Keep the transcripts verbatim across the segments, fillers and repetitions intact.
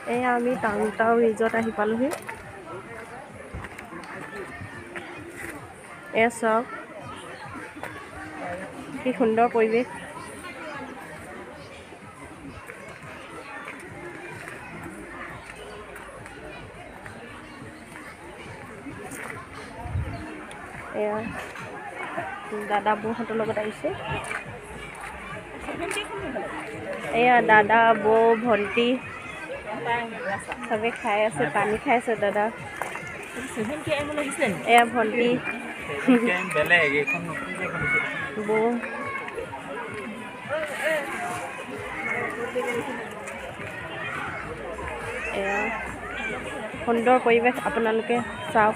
এয়া আমি টাউনটাও ৰিজৰ্ট আহি পালোহি। এয়া চাওক কি সুন্দৰ পৰিৱেশ। এয়া দাদা বৌহঁতৰ লগত আহিছে। এয়া দাদা বৌ ভণ্টি চবে খাই আছে, পানী খাই আছে দাদা। এয়া ভণ্টি বৌ। এয়া সুন্দৰ পৰিৱেশ, আপোনালোকে চাওক।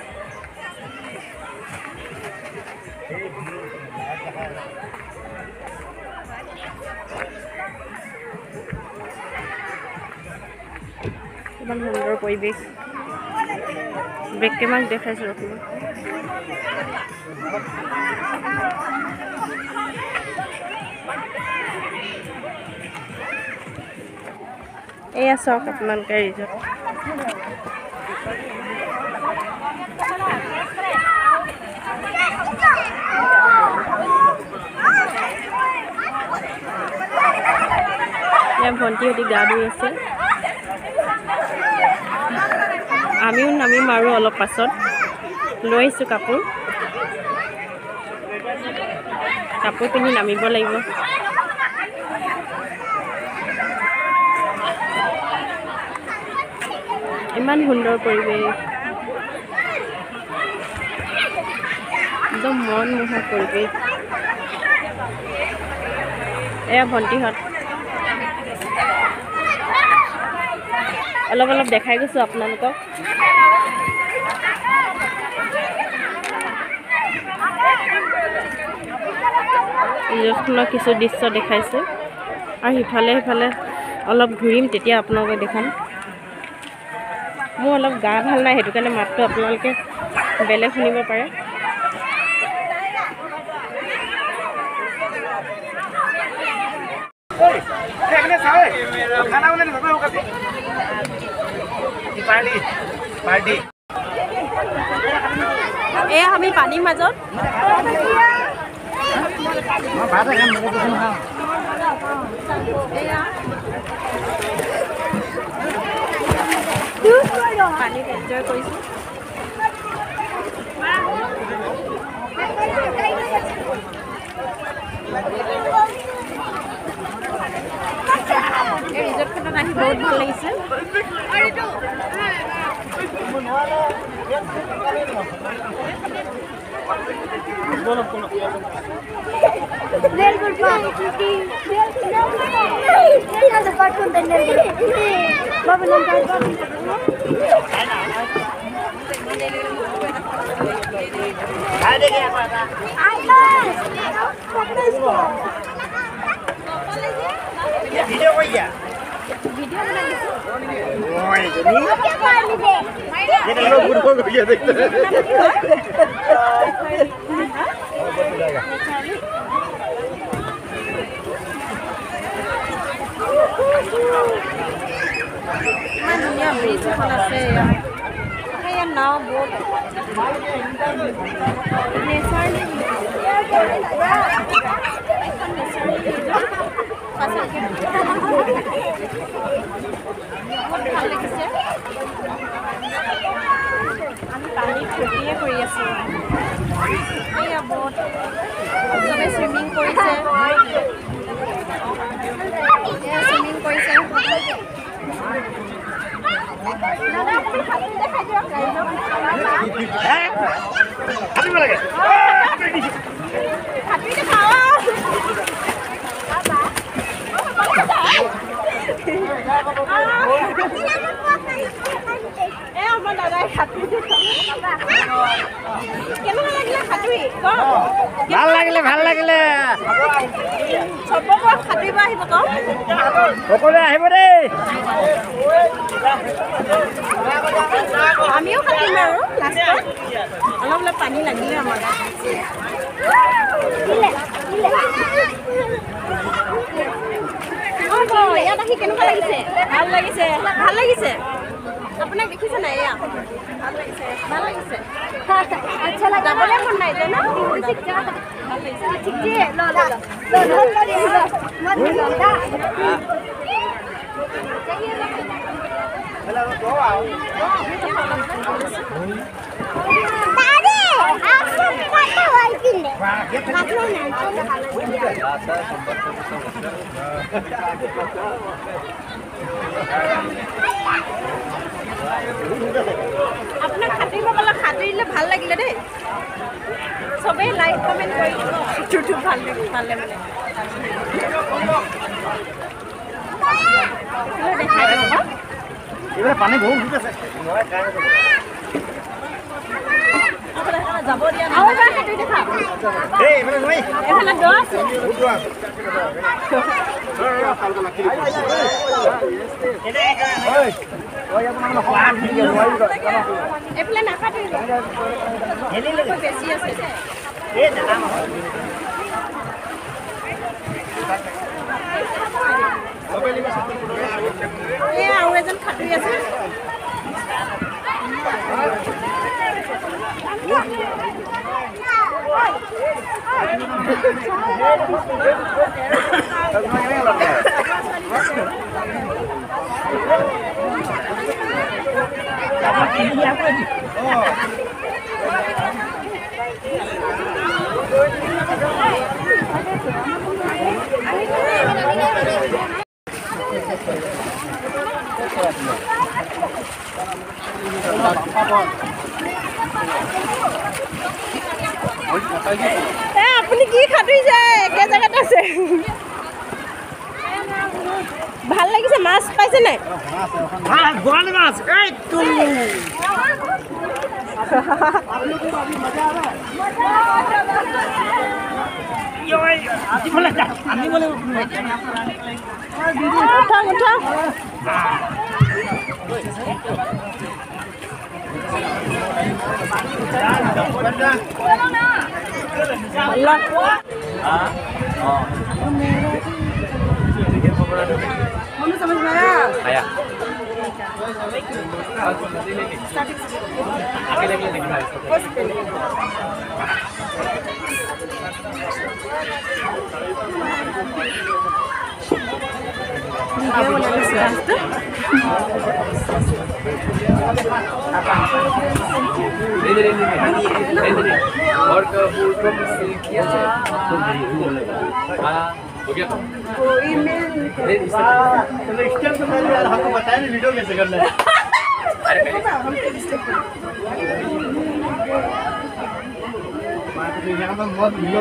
ইমান সুন্দৰ পৰিৱেশ। বেক কেমেৰাক দেখাইছোঁ ৰখিব। এয়া চাওক আপোনালোকে ৰিজৰ্ট। এয়া ভণ্টিহঁতি গা ধুই আছে। আমিও নামিম আৰু অলপ পাছত। লৈ আহিছোঁ কাপোৰ কাপোৰ পিন্ধি নামিব লাগিব। ইমান সুন্দৰ পৰিৱেশ, একদম মনমোহক পৰিৱেশ। এয়া ভণ্টিহঁত অলপ অলপ দেখাই গৈছোঁ আপোনালোকক। ৰিজৰ্টখনৰ কিছু দৃশ্য দেখাইছোঁ আৰু সিফালে সিফালে অলপ ঘূৰিম, তেতিয়া আপোনালোকক দেখাম। মোৰ অলপ গা ভাল নাই, সেইটো কাৰণে মাতটো আপোনালোকে বেলেগ শুনিব পাৰে। এয়া আমি পানীৰ মাজত। পানীত এনজয় কৰিছোঁ। এই ৰিজৰ্টখনত আহি বহুত ভাল লাগিছে। ভিডিও কইয়া ভিডিও বনাই দিছো। ওই জনি এটা লোক গুড কইয়া দেখতে ইমান ধুনীয়া ব্ৰিজ এখন আছে। এয়া নাও বহুত নেচাৰেলি বহুত ভাল লাগিছে। আমি পানী ফূৰ্তিয়ে কৰি আছোঁ। এয়া বহুত চবে চুইমিং কৰিছে। এয়া চুইমিং কৰিছে। হাতিব লাগে হাতি দেখাও। এ আমাৰ দাদাই সাঁতুৰি কেনেকুৱা লাগিলে সাঁতুৰি ক? ভাল লাগিলে ভাল লাগিলে চবক সাঁতুৰিব আহিব ক? সকলোৱে আহিব দেই। আমিও সাঁতুৰিম আৰু লাষ্টত অলপ অলপ পানী লাগিলে আমাৰ। ইয়াত আহি কেনেকুৱা লাগিছে? ভাল লাগিছে। ভাল লাগিছে। আপোনাক দেখিছে নাই? এয়া ভাল লাগিছে। ভাল লাগিছে। আচ্ছা লাগা যাবলৈ মন নাই যে ন? ভাল লাগিছে। ঠিক আছে ল ল ল ল ল আপোনাক খাতিৰ পালে খাতিৰিলে ভাল লাগিলে দেই চবেই লাইক কমেণ্ট কৰি ভিডিঅ'টো ভাল লাগে ভালে মানে দেখাই দিব এইবাৰ পানী বহুত উঠিছে যাব দিয়া আৰু এবাৰ খাতিৰ দেখা এই এইবাৰ নই এখানে দ আছে ওই ওই আপোনাৰ খোৱাত দি গেল ওই এফালে নাখাতিৰ হেলি লাগে বেছি আছে এই দাদা এই আৰু এজন খাতিৰ আছে আপুনি কি খাতি যায় একে জেগাতে আছে ভাল লাগিছে মাছ পাইছে নাই মাছ গোৱালি মাছ এই তুম উঠা উঠা Kamu sama saya? Ayah. Akhir lagi lagi guys. Video menulis itu Ini ini ini ini. और का फूल फ्रॉम किया है हां हो गया कोई में नहीं इससे चलो स्टेप तो पहले यार हमको बताया नहीं वीडियो कैसे करना है अरे पहले यहाँ पर बहुत video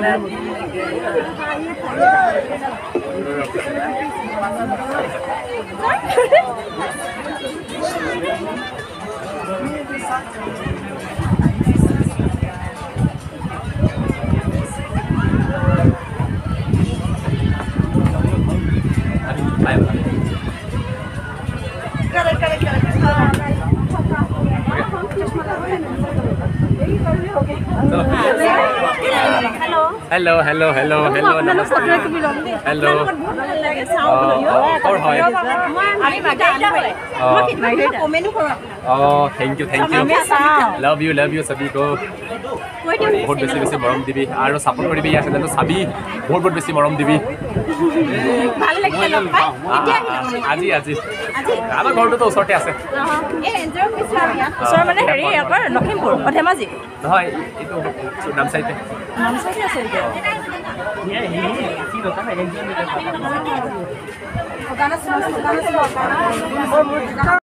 hello hello hello hello नमस्ते हेलो और hi oh thank you thank you love you love you सभी को बहुत बेसी बेसी मरम दिबी আৰু সাপোর্ট কৰিবি ইয়াতে জানো চাবি বহুত বহুত বেছি মৰম দিবি ভাল লাগিলে লগ পাই এতিয়া আজি আজি আমাৰ ঘৰটো ওচৰতে আছে এই এনজয় কৰিছো আৰু ইয়াত ওচৰ মানে হেৰি আকৌ লখিমপুৰ ধেমাজি নহয় এইটো নামচাইতে নামচাইতে আছে এতিয়া ये ही इसी होता है एनजीओ में Ganas, ganas, ganas, ganas.